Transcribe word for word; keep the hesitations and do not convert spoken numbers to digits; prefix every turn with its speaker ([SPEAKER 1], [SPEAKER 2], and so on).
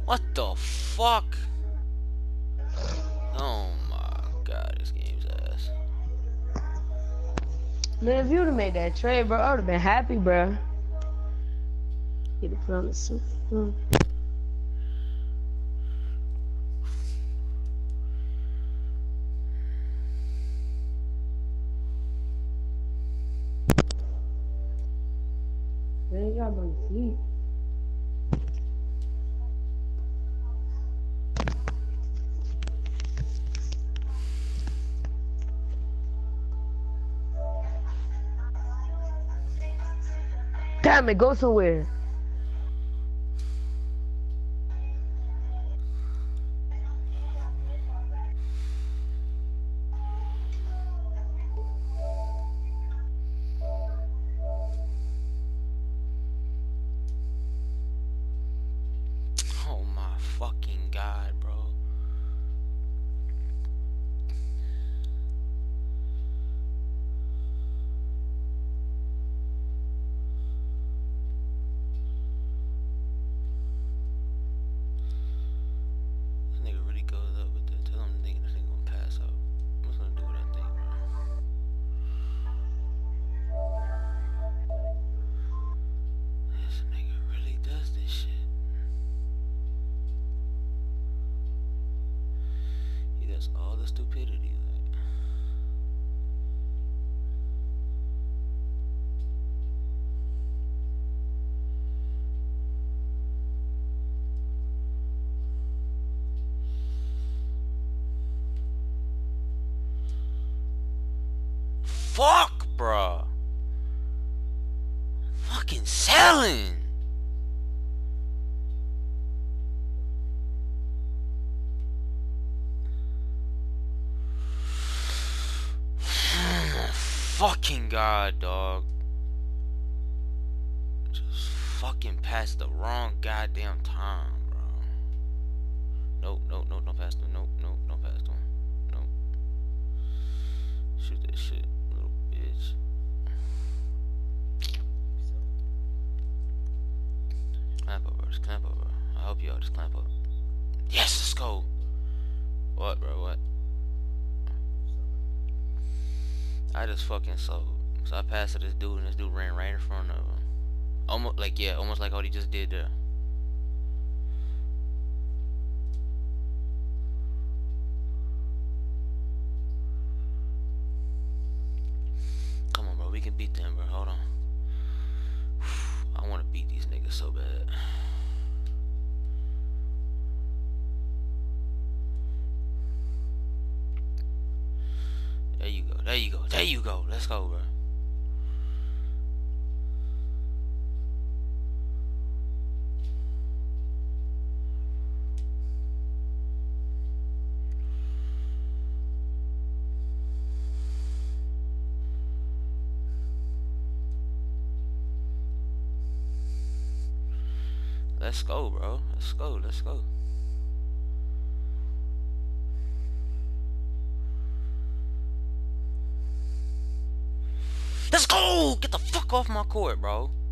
[SPEAKER 1] What the fuck? Oh my god, this game's ass.
[SPEAKER 2] Man, if you would have made that trade, bro, I would have been happy, bro. Get it from the suit. Hmm. Man, y'all gonna sleep. Damn it, go somewhere.
[SPEAKER 1] Oh my fucking god, bro. This nigga really goes up with that. Tell him the nigga this nigga gonna pass out. I'm just gonna do what I think, bro. This nigga really does this shit. He does all the stupidity. Like. Fuck, bruh. Fucking selling. Fucking god, dog. Just fucking passed the wrong goddamn time, bro. Nope, nope, nope, no faster. Nope, nope, no faster. Nope. Shoot that shit, little bitch. Clamp up, bro. Just clamp up, bro. I hope y'all just clamp up. Yes, let's go. What, bro? What? I just fucking sold. So I passed to this dude, and this dude ran right in front of him. Almost like, yeah, almost like what he just did there. Come on, bro. We can beat them, bro. Hold on. I want to beat these niggas so bad. There you go. There you go. There you go. Let's go, bro. Let's go, bro. Let's go. Let's go. Let's go! Get the fuck off my court, bro.